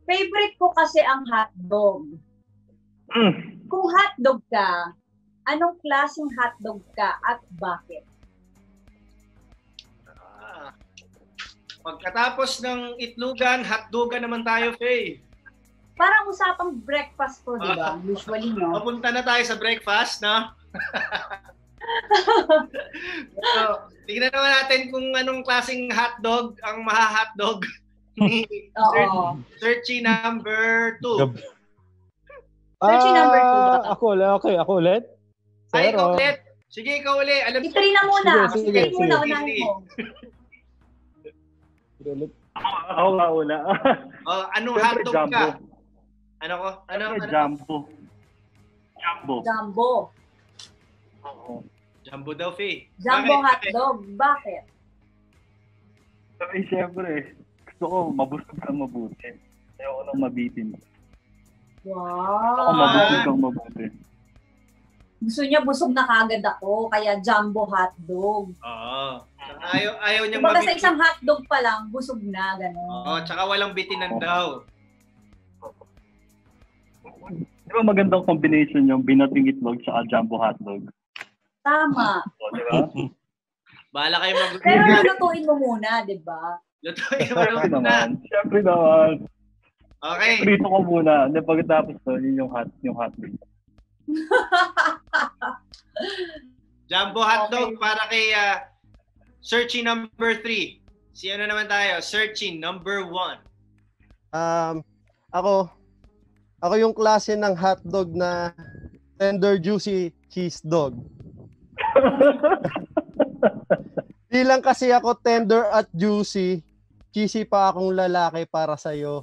Favorite ko kasi ang hotdog. Kung hotdog ka, anong klaseng hotdog ka at bakit? Pagkatapos ng itlugan, hotdogan naman tayo, Faye. Parang usapang breakfast ko, di ba? Usually, no? Papunta na tayo sa breakfast, no? So, tignan naman natin kung anong klaseng hotdog ang maha-hotdog ni Searchy number 2. Searchy number 2 ba? Ako ulit? Ay, ikaw ulit. Sige, ikaw ulit. I-3 na muna. Sige. Unahin mo. Ako nga una. Anong hotdog ka? Ano ko? Jumbo. Oo. Jumbo daw, Faye. Jumbo hotdog. Bakit? Ay, syempre. Gusto ko mabusog kang mabuti. Ayoko nang mabitin. Gusto ko mabusog kang mabuti. Gusto niya busog na kagad ako, kaya jumbo hotdog. Oo. Ayaw niyang mabitin. Sa isang hotdog pa lang, busog na, gano'n. Oo, tsaka walang bitinan daw. Di ba magandang combination yung binating itlog tsaka jumbo hotdog? Tama. Di ba? Bahala kayo mag- Pero lutuin mo muna, di ba? Lutuin mo muna. Siyempre naman. Okay. Prito ko muna. Pagkatapos to, yun yung hotdog. Jumbo hotdog para kay Searchy number 3. Si ano naman tayo? Searchy number 1. Ako yung klase ng hotdog na tender juicy cheese dog. Di lang kasi ako tender at juicy, cheesy pa akong lalaki para sa'yo.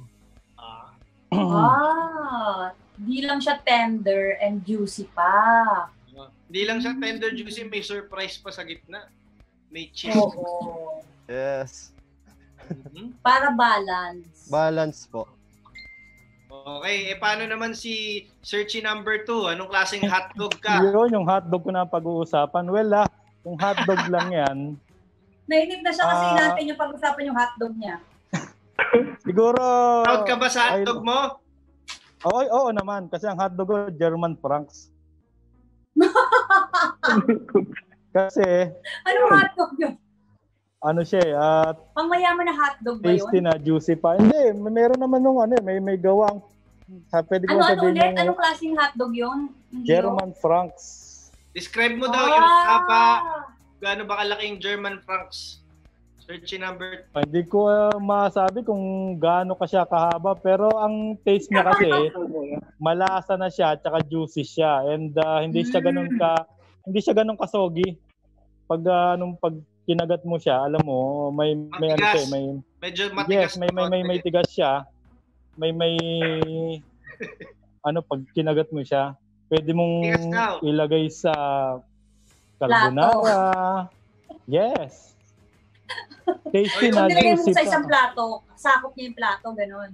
Di lang siya tender and juicy pa. Di lang siya tender juicy, may surprise pa sa gitna. May cheese. Oo. Yes. Para balance. Balance po. Okay, paano naman si Searchy number 2? Anong klaseng hotdog ka? Yun, yung hotdog ko na pag-uusapan. Well, yung hotdog lang yan. Nainip na siya kasi natin yung pag-usapan yung hotdog niya. Siguro... Proud ka ba sa hotdog mo? Oo naman. Kasi ang hotdog ko, German Franks. Kasi... Anong hotdog yun? Ano siya pangmayaman na hotdog ba yun? Tasty na, juicy pa. Hindi, meron naman nung may gawang... Pwede ko sabihin ulit? Anong klaseng hotdog yun? German Franks. Describe mo daw yung tapa. Gaano ba kalaki yung German Franks? Searchy number 2. Hindi ko masabi kung gaano ka siya kahaba, pero ang taste niya kasi malasa na siya at saka juicy siya, and hindi siya ganun kasogi. Pag kinagat mo siya, alam mo, may ano siya, medyo matigas. Yes, may tigas siya. May pag kinagat mo siya, pwede mong ilagay sa carbonara. Yes. Tasty na, juicy sa isang plato, sakop niya yung plato, gano'n.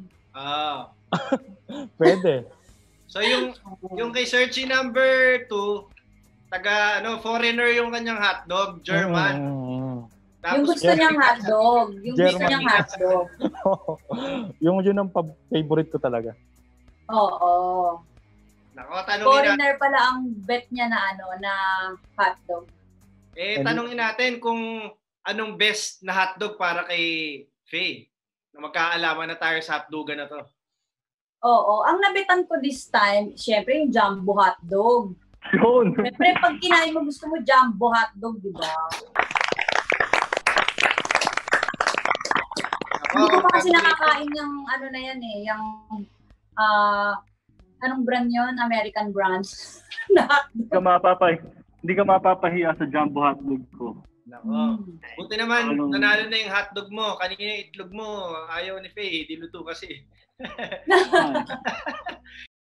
Pwede. So yung kay Searchy number 2, foreigner yung kanyang hotdog, German. Tapos, yung gusto niyang hotdog. Yun ang favorite ko talaga. Oo. Nako, tanungin foreigner pala ang bet niya na hotdog. Tanungin natin kung anong best na hotdog para kay Faye. Na magkaalaman na tayo sa hotdogan na to. Oo. Ang nabitan ko this time, syempre yung jumbo hotdog. Yun. Syempre, pag kinain mo, gusto mo jumbo hotdog, di ba? Hindi ko pa kasi nakakain yung na yan yung anong brand yun? American brand. Hindi ka mapapahiya sa jumbo hotdog ko. Nako. Buti naman, nanalo na yung hotdog mo. Kanina yung itlog mo, ayaw ni Faye, diluto kasi.